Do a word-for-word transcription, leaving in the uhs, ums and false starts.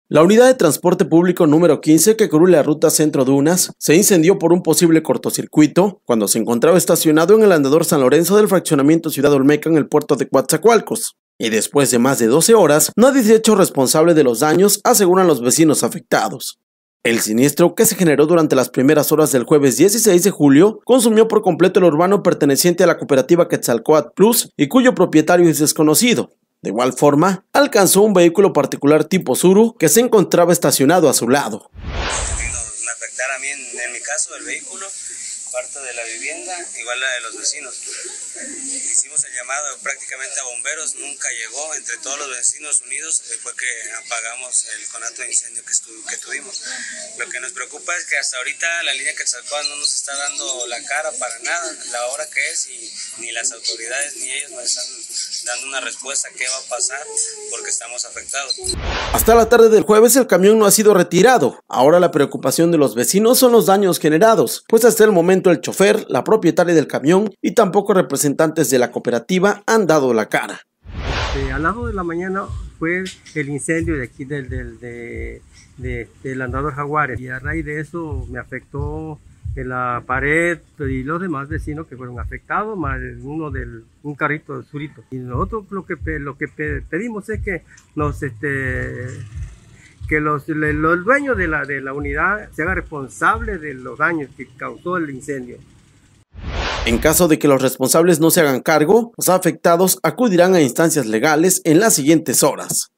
La unidad de transporte público número quince que cubre la ruta Centro Dunas se incendió por un posible cortocircuito cuando se encontraba estacionado en el andador San Lorenzo del fraccionamiento Ciudad Olmeca en el puerto de Coatzacoalcos. Y después de más de doce horas, nadie se ha hecho responsable de los daños, aseguran los vecinos afectados. El siniestro, que se generó durante las primeras horas del jueves dieciséis de julio, consumió por completo el urbano perteneciente a la cooperativa Quetzalcóatl Plus y cuyo propietario es desconocido. De igual forma, alcanzó un vehículo particular tipo Tsuru que se encontraba estacionado a su lado. Me afectara a mí, en, en mi caso, el vehículo, parte de la vivienda, igual la de los vecinos. Hicimos el llamado prácticamente a bomberos, nunca llegó. Entre todos los vecinos unidos fue que apagamos el conato de incendio que, que tuvimos. Lo que nos preocupa es que hasta ahorita la línea Quetzalcóatl no nos está dando la cara para nada, la hora que es, y ni las autoridades ni ellos nos están dando una respuesta qué va a pasar porque estamos afectados. Hasta la tarde del jueves el camión no ha sido retirado. Ahora la preocupación de los vecinos son los daños generados, pues hasta el momento el chofer, la propietaria del camión y tampoco representantes de la cooperativa han dado la cara. Eh, al lado de la mañana fue el incendio de aquí del, del, de, de, del andador Jaguares, y a raíz de eso me afectó en la pared y los demás vecinos que fueron afectados, más uno del un carrito de surito. Y nosotros lo que lo que pedimos es que nos este que los, los dueños de la de la unidad se hagan responsables de los daños que causó el incendio. En caso de que los responsables no se hagan cargo, los afectados acudirán a instancias legales en las siguientes horas.